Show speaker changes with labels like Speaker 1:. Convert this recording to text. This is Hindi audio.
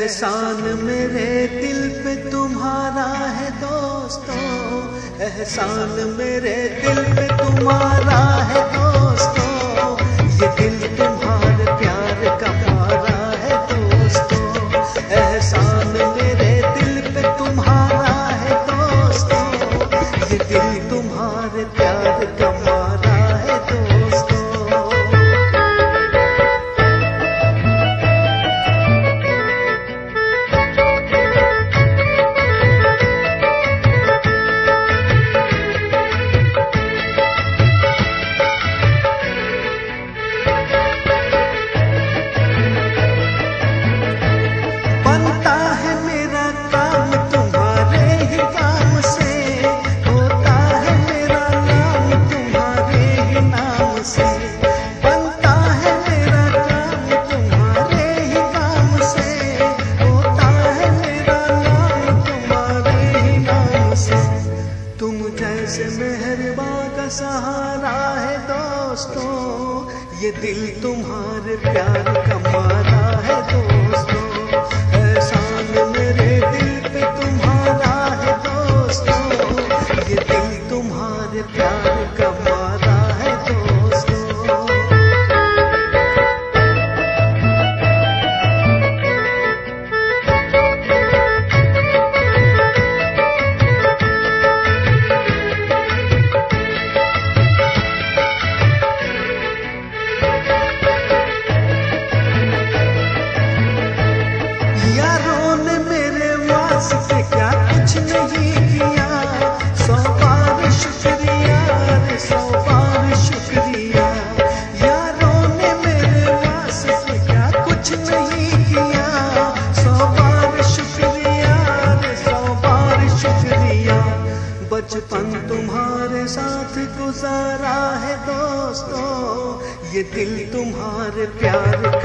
Speaker 1: एहसान मेरे दिल पे तुम्हारा है दोस्तों, एहसान मेरे दिल पे तुम्हारा है दोस्तों, ये दिल तुम्हारे प्यार का मारा है दोस्तों, एहसान मेरे दिल पे तुम्हारा है दोस्तों, ये दिल तुम्हारे प्यार का मारा है दोस्तों। सहारा है दोस्तों, ये दिल तुम्हारे प्यार का मारा है दोस्तों, एहसान मेरे दिल पे तुम्हारा है दोस्तों, ये दिल तुम्हारे प्यार का मारा है दोस्तों। से क्या कुछ नहीं किया, 100 बार शुक्रिया रे 100 बार शुक्रिया, यारों ने मेरे वास्ते क्या कुछ नहीं किया, 100 बार शुक्रिया रे 100 बार शुक्रिया, बचपन तुम्हारे साथ गुजारा है दोस्तों, ये दिल तुम्हारे प्यार